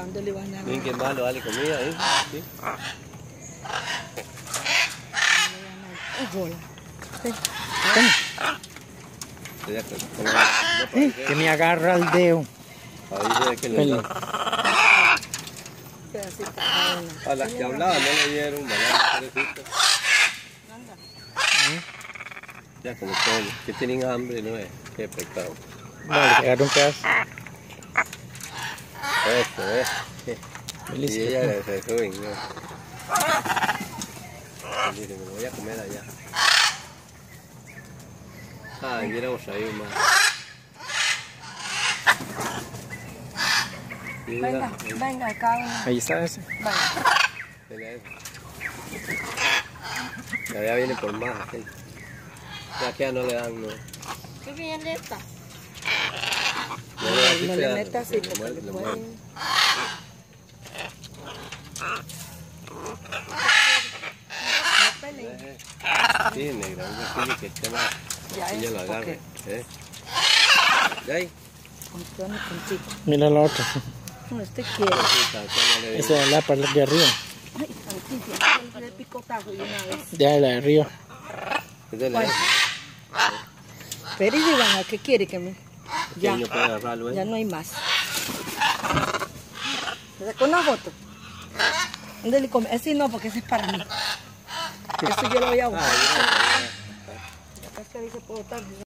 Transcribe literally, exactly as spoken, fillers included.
¿dónde le van a dar? Miren qué malo, dale comida, ¿eh? ¿Sí? Bola. Que me agarra el dedo. Ahí que le da. A las que hablaban no le dieron banana, ya como todos que tienen hambre, no es, qué pecado. Vale, agarra un pedazo. Eso, eh. Y ella se suben, ¿no? Miren, me voy a comer allá. Ay, miramos ahí más. Venga, venga, acá uno. Ahí está ese. Venga. Ya viene por más, gente. Ya que ya no le dan, no. ¿Qué viene esta? No le, dan, No sí le dan, metas así le porque muerde, le le pueden... muerde. No peleen. Sí, negra, un vecino que esté más. Ya Ella es, lo agarra. ok. ¿Eh? ¿Ya ahí? Antonio Conchito. Mira la otra. No, este quiere. Esa es la para de arriba. Ay, Santísimo, le picotajo de una vez. Ya la de arriba. Es de la Bueno. Pero y digan, ¿a qué quiere que me...? Ya, no puede agarrarlo, ¿eh? ya no hay más. ¿Me sacó una foto? ¿Dónde le come? Ese no, porque ese es para mí. Eso yo lo voy a buscar. Ah, ya, ya, ya. Acá es que dice puedo estar.